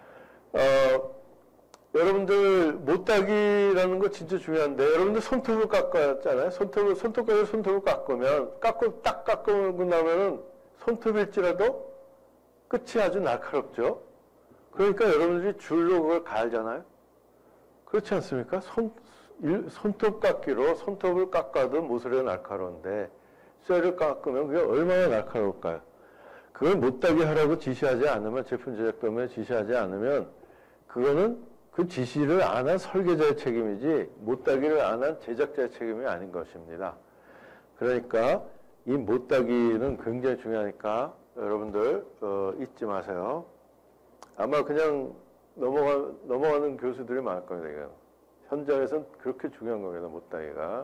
여러분들 못따기라는 거 진짜 중요한데, 여러분들 손톱을 깎았잖아요. 손톱을 딱 깎고 나면은 손톱일지라도 끝이 아주 날카롭죠. 그러니까 여러분들이 줄로 그걸 갈잖아요. 그렇지 않습니까? 손톱 깎기로 손톱을 깎아도 모서리가 날카로운데 쇠를 깎으면 그게 얼마나 날카로울까요? 그걸 못따기 하라고 지시하지 않으면, 제품 제작 도면에 지시하지 않으면 그거는 그 지시를 안 한 설계자의 책임이지 못따기를 안 한 제작자의 책임이 아닌 것입니다. 그러니까 이 못따기는 굉장히 중요하니까 여러분들 잊지 마세요. 아마 그냥 넘어가는 교수들이 많을 겁니다. 이건. 현장에서는 그렇게 중요한 겁니다. 못따기가.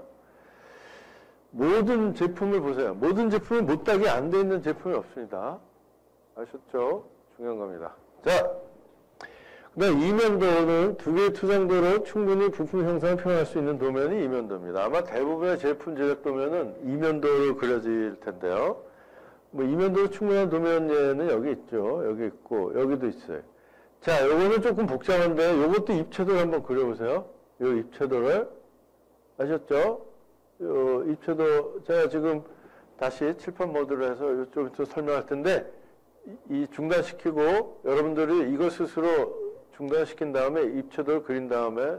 모든 제품을 보세요. 모든 제품은 못따기 안 돼 있는 제품이 없습니다. 아셨죠? 중요한 겁니다. 자, 그다음 이면도는 두 개의 투상도로 충분히 부품 형상을 표현할 수 있는 도면이 이면도입니다. 아마 대부분의 제품 제작 도면은 이면도로 그려질 텐데요. 뭐 이면도로 충분한 도면 예는 여기 있죠. 여기 있고 여기도 있어요. 자, 요거는 조금 복잡한데 요것도 입체도를 한번 그려보세요. 요 입체도를 아셨죠? 요 입체도 제가 지금 다시 칠판 모드로 해서 좀 설명할 텐데 이 중단시키고 여러분들이 이거 스스로 중단시킨 다음에 입체도를 그린 다음에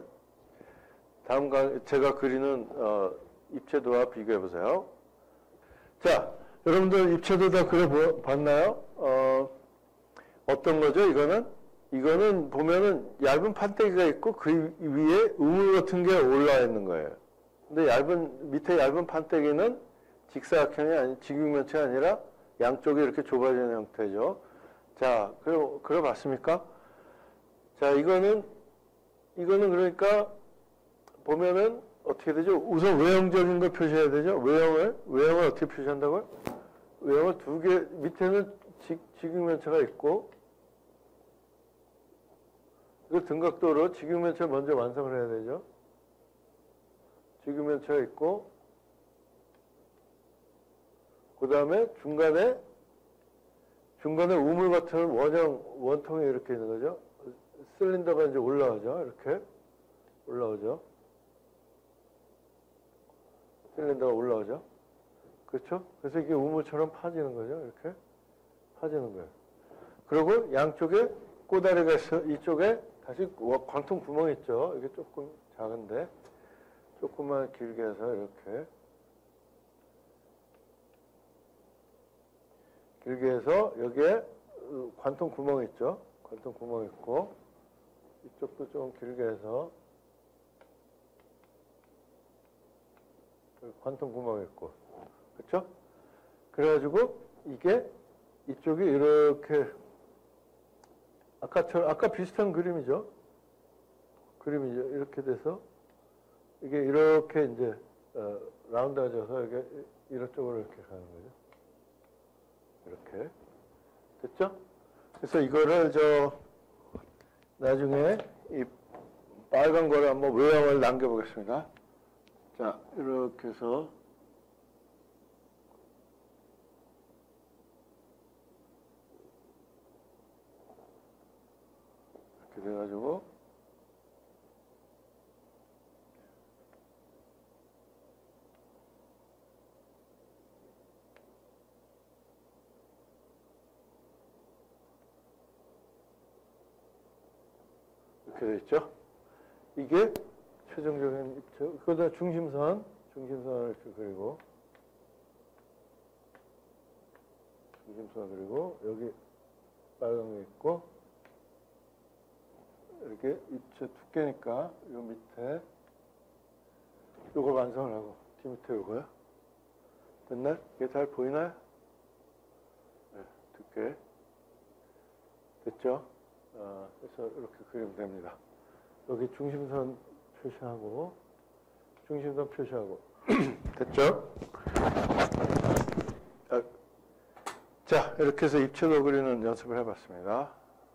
제가 그리는 입체도와 비교해 보세요. 자, 여러분들 입체도 다 그려봤나요? 어떤 거죠? 이거는 보면은 얇은 판때기가 있고 그 위에 우물 같은 게 올라와 있는 거예요. 근데 밑에 얇은 판때기는 직사각형이 직육면체가 아니라 양쪽이 이렇게 좁아지는 형태죠. 자, 그려봤습니까? 자, 이거는 그러니까 보면은 어떻게 되죠? 우선 외형적인 걸 표시해야 되죠? 외형을 어떻게 표시한다고요? 외형을 두 개, 밑에는 직육면체가 있고, 이거 등각도로 직육면체를 먼저 완성을 해야 되죠? 직육면체가 있고, 그 다음에 중간에 우물 같은 원통이 이렇게 있는 거죠? 실린더가 이제 올라오죠? 이렇게. 올라오죠? 실린더가 올라오죠? 그렇죠? 그래서 이게 우물처럼 파지는 거죠? 이렇게. 파지는 거예요. 그리고 양쪽에 꼬다리가 있어, 이쪽에 다시 광통 구멍이 있죠? 이게 조금 작은데, 조금만 길게 해서 이렇게. 길게 해서 여기에 관통 구멍이 있죠? 관통 구멍이 있고, 이쪽도 좀 길게 해서 관통 구멍이 있고, 그렇죠? 그래가지고 이게 이쪽이 이렇게 아까 비슷한 그림이죠? 이렇게 돼서 이게 이렇게 이제 라운드해져서 이게 이런 쪽으로 이렇게 가는 거죠. 이렇게 됐죠? 그래서 이거를 나중에 이 빨간 거를 한번 외형을 남겨보겠습니다. 자, 이렇게 해서 이렇게 돼가지고 이렇게 돼 있죠. 이게 최종적인 입체. 그거다 중심선을 이렇게 그리고 중심선을 그리고 여기 빨간 게 있고 이렇게 입체 두께니까 요 밑에 요걸 완성을 하고 뒤 밑에 요거요. 됐나요? 이게 잘 보이나요? 네, 두께 됐죠? 그래서 이렇게 그리면 됩니다. 여기 중심선 표시하고 중심선 표시하고 됐죠? 자, 이렇게 해서 입체도 그리는 연습을 해봤습니다.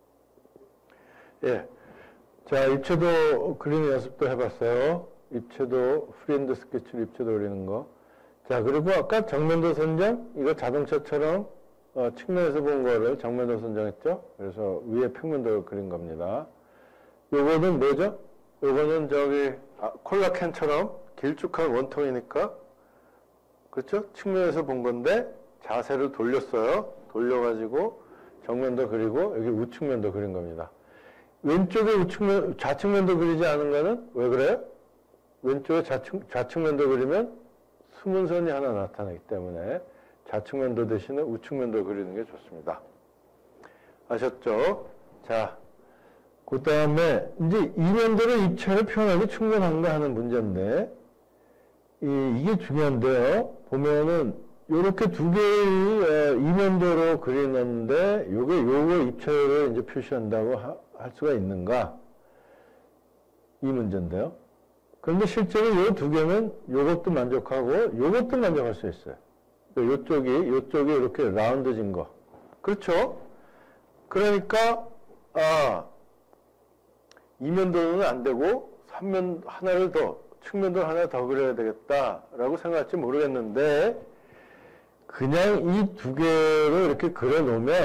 예. 자, 입체도 그리는 연습도 해봤어요. 입체도, 프리핸드 스케치로 입체도 그리는 거. 자, 그리고 아까 정면도 선정, 이거 자동차처럼 측면에서 본 거를 정면도 선정했죠? 그래서 위에 평면도를 그린 겁니다. 요거는 뭐죠? 요거는 저기, 콜라캔처럼 길쭉한 원통이니까, 그렇죠? 측면에서 본 건데, 자세를 돌렸어요. 돌려가지고 정면도 그리고 여기 우측면도 그린 겁니다. 왼쪽에 좌측면도 그리지 않은 거는 왜 그래요? 왼쪽에 좌측면도 그리면 숨은 선이 하나 나타나기 때문에 좌측면도 대신에 우측면도 그리는 게 좋습니다. 아셨죠? 자, 그 다음에 이제 이면도로 입체를 표현하기 충분한가 하는 문제인데 이게 중요한데요. 보면은 요렇게 두 개의 이면도로 그리는데 요거 입체를 이제 표시한다고 할 수가 있는가? 이 문제인데요. 그런데 실제로 요 두 개는 요것도 만족하고 요것도 만족할 수 있어요. 요쪽이 이렇게 라운드진 거. 그렇죠? 그러니까 이면도는 안 되고 하나를 더, 측면도 하나 더 그려야 되겠다라고 생각할지 모르겠는데 그냥 이 두 개를 이렇게 그려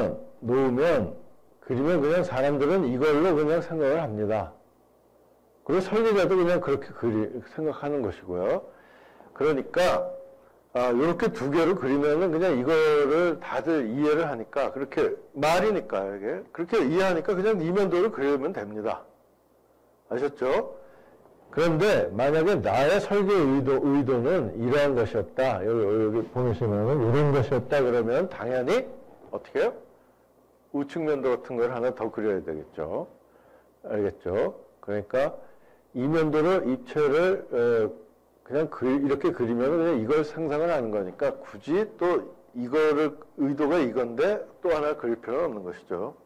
놓으면 그리면 그냥 사람들은 이걸로 그냥 생각을 합니다. 그리고 설계자도 그냥 그렇게 생각하는 것이고요. 그러니까, 이렇게 두 개를 그리면은 그냥 이거를 다들 이해를 하니까, 그렇게 말이니까, 이게. 그렇게 이해하니까 그냥 이면도를 그리면 됩니다. 아셨죠? 그런데 만약에 나의 설계 의도는 이러한 것이었다. 여기 보시면은 이런 것이었다. 그러면 당연히 어떻게 해요? 우측면도 같은 걸 하나 더 그려야 되겠죠. 알겠죠? 그러니까 이면도를 입체를 그냥 이렇게 그리면 그냥 이걸 상상을 하는 거니까 굳이 또 이거를 의도가 이건데 또 하나 그릴 필요는 없는 것이죠.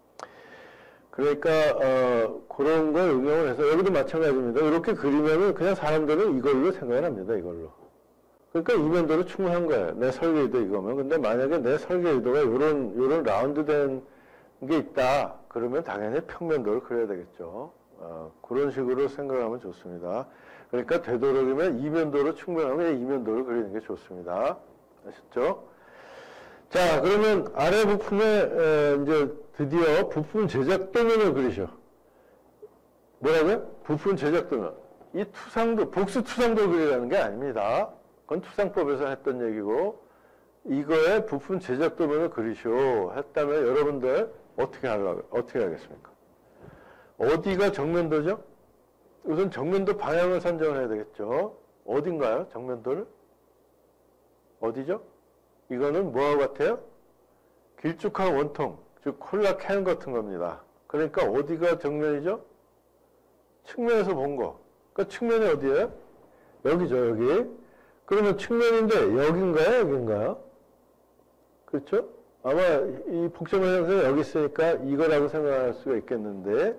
그러니까 그런 걸 응용을 해서 여기도 마찬가지입니다. 이렇게 그리면은 그냥 사람들은 이걸로 생각을 합니다. 이걸로. 그러니까 이면도로 충분한 거예요. 내 설계 의도 이거면. 근데 만약에 내 설계 의도가 요런 라운드된 게 있다. 그러면 당연히 평면도를 그려야 되겠죠. 그런 식으로 생각하면 좋습니다. 그러니까 되도록이면 이면도로 충분하면 이면도를 그리는 게 좋습니다. 아셨죠? 자, 그러면 아래 부품에 이제 드디어 부품 제작 도면을 그리셔. 뭐라고요? 부품 제작 도면. 이 투상도, 복수 투상도 그리라는 게 아닙니다. 그건 투상법에서 했던 얘기고, 이거에 부품 제작 도면을 그리쇼 했다면 여러분들 어떻게 하겠습니까? 어디가 정면도죠? 우선 정면도 방향을 선정을 해야 되겠죠. 어딘가요? 정면도를? 어디죠? 이거는 뭐하고 같아요? 길쭉한 원통, 즉 콜라 캔 같은 겁니다. 그러니까 어디가 정면이죠? 측면에서 본 거. 그러니까 측면이 어디예요? 여기죠, 여기. 그러면 측면인데 여긴가요, 여긴가요? 그렇죠? 아마 이 복잡한 형태가 여기 있으니까 이거라고 생각할 수가 있겠는데,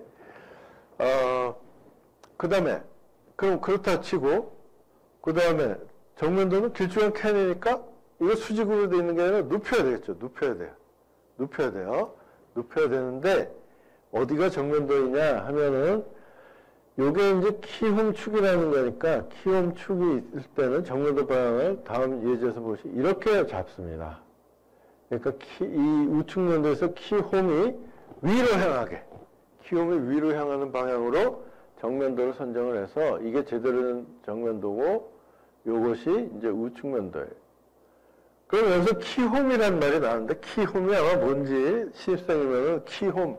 그 다음에, 그럼 그렇다 치고, 그 다음에 정면도는 길쭉한 캔이니까 이거 수직으로 되어 있는 게 아니라 눕혀야 되겠죠. 눕혀야 돼요. 눕혀야 돼요. 눕혀야 되는데, 어디가 정면도이냐 하면은, 요게 이제 키홈축이라는 거니까, 키홈축이 있을 때는 정면도 방향을 다음 예제에서 보시, 이렇게 잡습니다. 그러니까 이 우측면도에서 키홈이 위로 향하게, 키홈이 위로 향하는 방향으로 정면도를 선정을 해서, 이게 제대로 된 정면도고, 요것이 이제 우측면도예요. 그럼 여기서 키홈이라는 말이 나오는데, 키홈이 아마 뭔지, 신입생이면은 키홈,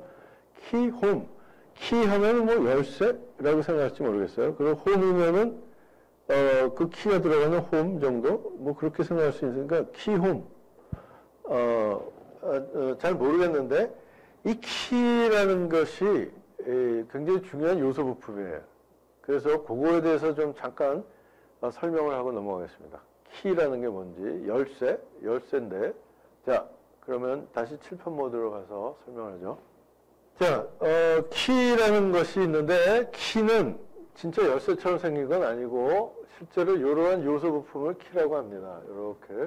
키 하면은 뭐 열쇠라고 생각할지 모르겠어요. 그리고 홈이면은, 그 키가 들어가는 홈 정도? 뭐 그렇게 생각할 수 있으니까, 키홈. 잘 모르겠는데, 이 키라는 것이, 굉장히 중요한 요소 부품이에요. 그래서 그거에 대해서 좀 잠깐 설명을 하고 넘어가겠습니다. 키라는 게 뭔지, 열쇠인데, 자, 그러면 다시 칠판 모드로 가서 설명을 하죠. 자, 키라는 것이 있는데, 키는 진짜 열쇠처럼 생긴 건 아니고, 실제로 이러한 요소 부품을 키라고 합니다. 이렇게.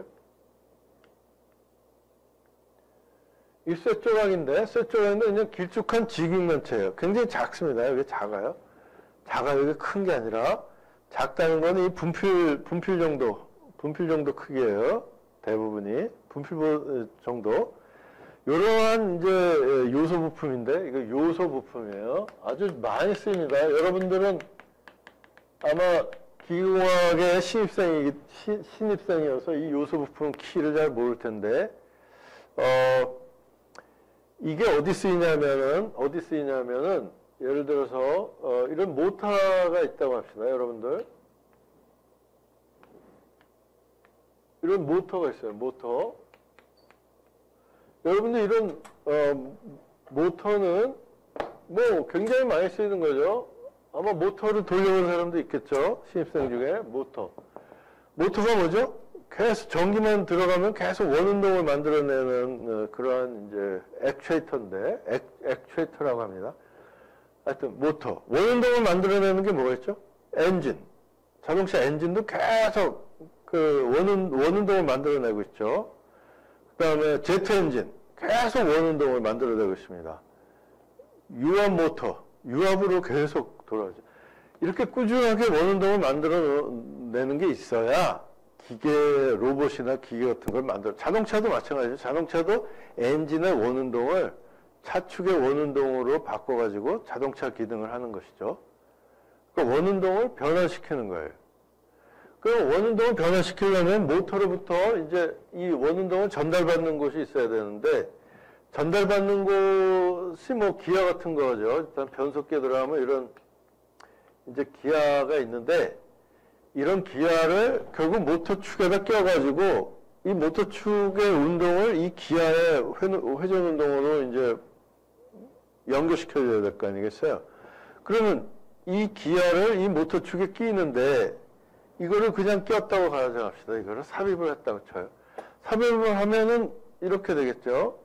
이 쇠조각인데, 쇠조각인데 그냥 길쭉한 직육면체예요. 굉장히 작습니다. 이게 작아요. 작아요. 이게 큰 게 아니라, 작다는 건 이 분필 정도 크기예요. 대부분이. 분필 정도. 이러한 이제 요소 부품인데, 이거 요소 부품이에요. 아주 많이 쓰입니다. 여러분들은 아마 기계공학의 신입생이어서 이 요소 부품 키를 잘 모를 텐데, 이게 어디 쓰이냐면은, 예를 들어서, 이런 모터가 있다고 합시다, 여러분들. 이런 모터가 있어요, 모터. 여러분들 이런, 모터는 뭐 굉장히 많이 쓰이는 거죠. 아마 모터를 돌려본 사람도 있겠죠. 신입생 중에, 모터. 모터가 뭐죠? 계속 전기만 들어가면 계속 원운동을 만들어내는 그러한 이제 액추에이터인데, 액추에이터라고 합니다. 하여튼, 모터. 원운동을 만들어내는 게 뭐겠죠? 엔진. 자동차 엔진도 계속 그 원운동을 만들어내고 있죠. 그 다음에 제트 엔진. 계속 원운동을 만들어내고 있습니다. 유압 모터. 유압으로 계속 돌아가죠. 이렇게 꾸준하게 원운동을 만들어내는 게 있어야 기계, 로봇이나 기계 같은 걸 만들어. 자동차도 마찬가지죠. 자동차도 엔진의 원운동을 차축의 원운동으로 바꿔가지고 자동차 기능을 하는 것이죠. 그러니까 원운동을 변화시키는 거예요. 그럼 원운동을 변화시키려면 모터로부터 이제 이 원운동을 전달받는 곳이 있어야 되는데, 전달받는 곳이 뭐 기아 같은 거죠. 일단 변속기에 들어가면 이런 이제 기아가 있는데, 이런 기아를 결국 모터 축에다 껴가지고 이 모터 축의 운동을 이 기아의 회전 운동으로 이제 연결시켜줘야 될 거 아니겠어요? 그러면 이 기아를 이 모터 축에 끼는데, 이거를 그냥 꼈다고 가정합시다. 이거를 삽입을 했다고 쳐요. 삽입을 하면은 이렇게 되겠죠.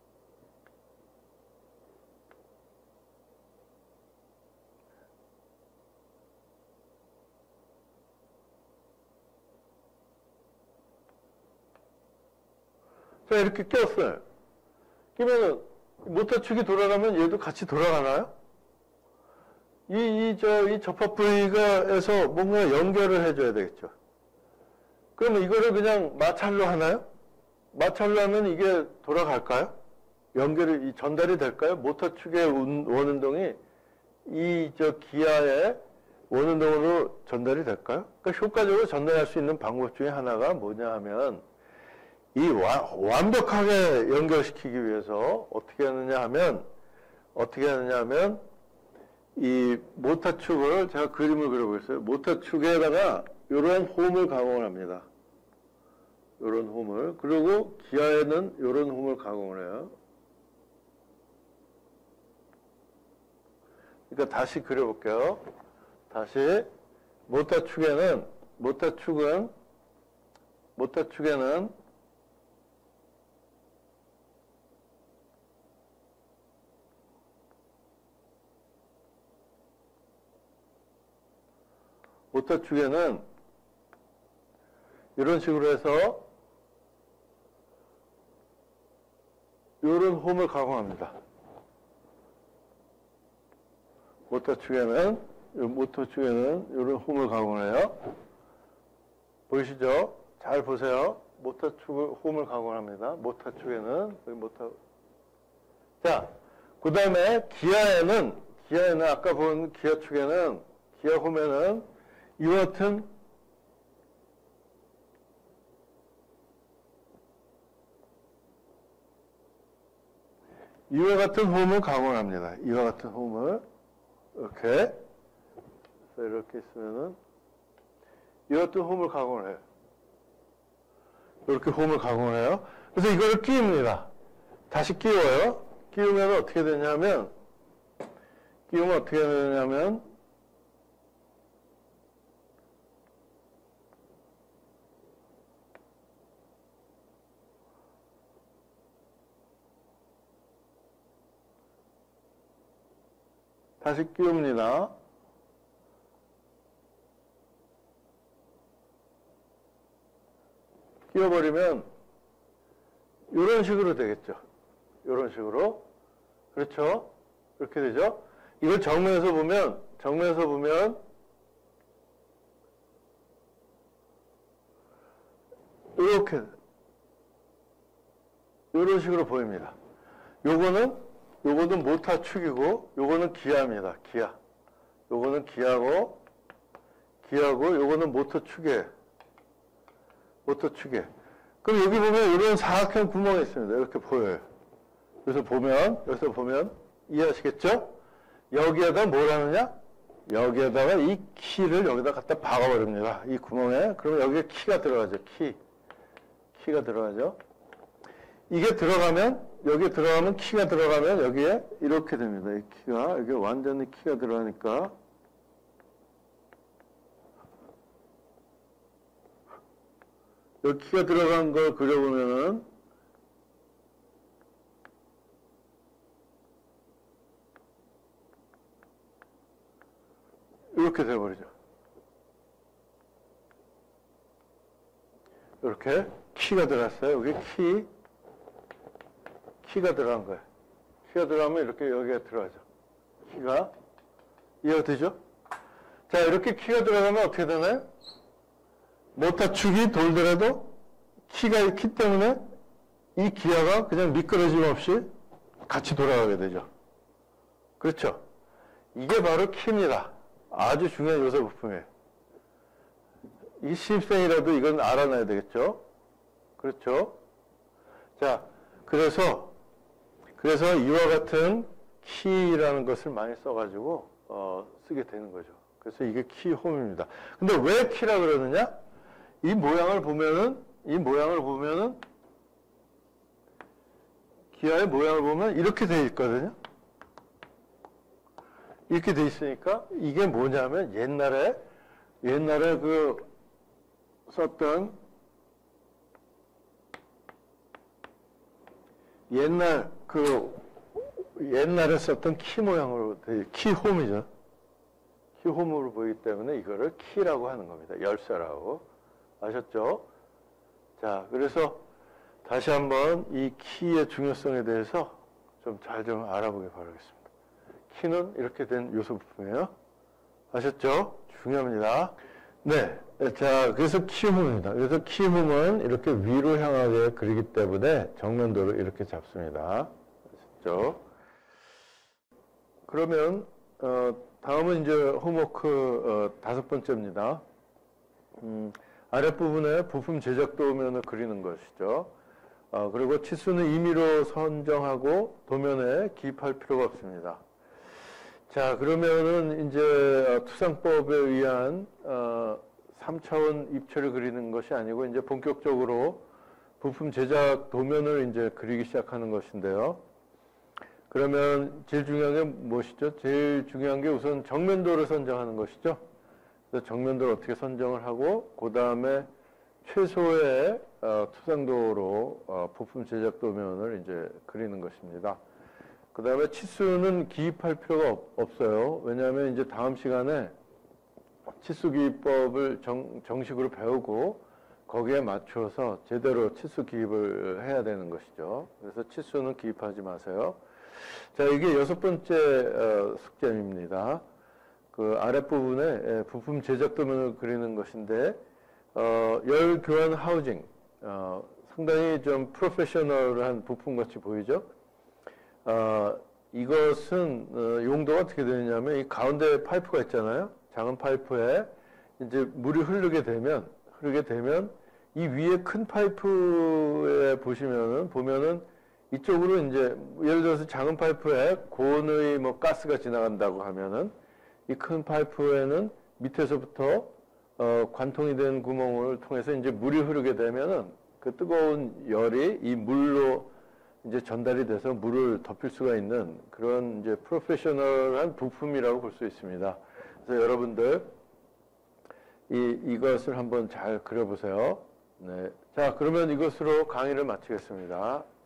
자, 이렇게 꼈어요. 그러면은 모터 축이 돌아가면 얘도 같이 돌아가나요? 이 접합 부위가에서 뭔가 연결을 해줘야 되겠죠. 그러면 이거를 그냥 마찰로 하나요? 마찰로 하면 이게 돌아갈까요? 전달이 될까요? 모터 축의 원운동이 기아의 원운동으로 전달이 될까요? 그러니까 효과적으로 전달할 수 있는 방법 중에 하나가 뭐냐 하면, 이 완벽하게 연결시키기 위해서 어떻게 하느냐 하면, 이 모터 축을 제가 그림을 그려보겠어요. 모터 축에다가 이런 홈을 가공을 합니다. 이런 홈을. 그리고 기아에는 이런 홈을 가공을 해요. 그러니까 다시 그려볼게요. 다시 모터 축에는 이런 식으로 해서 이런 홈을 가공합니다. 모터 축에는 이런 홈을 가공을 해요. 보이시죠? 잘 보세요. 모터 축을 홈을 가공합니다. 모터 축에는 자, 그 다음에 기아에는 아까 본 기아 축에는, 기아 홈에는 이와 같은 홈을 가공합니다. 이와 같은 홈을 이렇게 있으면은 이와 같은 홈을 가공을 해요. 이렇게 홈을 가공을 해요. 그래서 이거를 끼웁니다. 다시 끼워요. 끼우면 어떻게 되냐면, 끼우면 어떻게 되냐면 다시 끼웁니다. 끼워버리면 이런 식으로 되겠죠. 이런 식으로. 그렇죠? 이렇게 되죠? 이걸 정면에서 보면 이렇게 이런 식으로 보입니다. 요거는 모타 축이고 요거는 기아입니다. 기아. 요거는 기아고 요거는 모터 축에. 그럼 여기 보면 이런 사각형 구멍이 있습니다. 이렇게 보여요. 여기서 보면 이해하시겠죠? 여기에다 뭘 하느냐? 여기에다가 이 키를 여기다 갖다 박아버립니다. 이 구멍에. 그러면 여기에 키가 들어가죠. 키가 들어가죠. 이게 여기 들어가면 키가 들어가면 여기에 이렇게 됩니다. 이 키가, 여기 완전히 키가 들어가니까. 여기 키가 들어간 걸 그려보면은 이렇게 돼버리죠. 이렇게 키가 들어갔어요. 여기 키가 들어간 거예요. 키가 들어가면 이렇게 여기에 들어가죠. 키가 이해가 되죠? 자, 이렇게 키가 들어가면 어떻게 되나요? 모타 축이 돌더라도 키가 있기 때문에 이 기아가 그냥 미끄러짐 없이 같이 돌아가게 되죠. 그렇죠? 이게 바로 키입니다. 아주 중요한 요소 부품이에요. 이 신입생이라도 이건 알아놔야 되겠죠? 그렇죠? 자, 그래서 이와 같은 키라는 것을 많이 써가지고 쓰게 되는 거죠. 그래서 이게 키홈입니다. 근데 왜 키라 그러느냐? 이 모양을 보면은 기아의 모양을 보면 이렇게 돼 있거든요. 이렇게 돼 있으니까 이게 뭐냐면 옛날에 그 썼던 옛날에 썼던 키 모양으로 키홈이죠. 키홈으로 보이기 때문에 이거를 키라고 하는 겁니다. 열쇠라고. 아셨죠? 자, 그래서 다시 한번 이 키의 중요성에 대해서 좀 잘 좀 알아보길 바라겠습니다. 키는 이렇게 된 요소 부품이에요. 아셨죠? 중요합니다. 네. 자, 그래서 키홈입니다. 그래서 키홈은 이렇게 위로 향하게 그리기 때문에 정면도로 이렇게 잡습니다. 아셨죠? 그러면, 다음은 이제 홈워크 5번째입니다. 아랫부분에 부품 제작 도면을 그리는 것이죠. 그리고 치수는 임의로 선정하고 도면에 기입할 필요가 없습니다. 자, 그러면은 이제 투상법에 의한 3차원 입체를 그리는 것이 아니고 이제 본격적으로 부품 제작 도면을 이제 그리기 시작하는 것인데요. 그러면 제일 중요한 게 무엇이죠? 제일 중요한 게 우선 정면도를 선정하는 것이죠. 그래서 정면도를 어떻게 선정을 하고 그 다음에 최소의 투상도로 부품 제작 도면을 이제 그리는 것입니다. 그 다음에 치수는 기입할 필요가 없어요. 왜냐하면 이제 다음 시간에 치수 기입법을 정식으로 배우고 거기에 맞춰서 제대로 치수 기입을 해야 되는 것이죠. 그래서 치수는 기입하지 마세요. 자, 이게 6번째 숙제입니다. 그 아랫부분에 부품 제작 도면을 그리는 것인데 열 교환 하우징, 상당히 좀 프로페셔널한 부품같이 보이죠? 이것은 용도가 어떻게 되느냐면 이 가운데 파이프가 있잖아요. 작은 파이프에 이제 물이 흐르게 되면 이 위에 큰 파이프에 보면은 이쪽으로 이제 예를 들어서 작은 파이프에 고온의 뭐 가스가 지나간다고 하면은 이 큰 파이프에는 밑에서부터 관통이 된 구멍을 통해서 이제 물이 흐르게 되면은 그 뜨거운 열이 이 물로 이제 전달이 돼서 물을 덮일 수가 있는 그런 이제 프로페셔널한 부품이라고 볼 수 있습니다. 그래서 여러분들 이것을 한번 잘 그려보세요. 네. 자, 그러면 이것으로 강의를 마치겠습니다.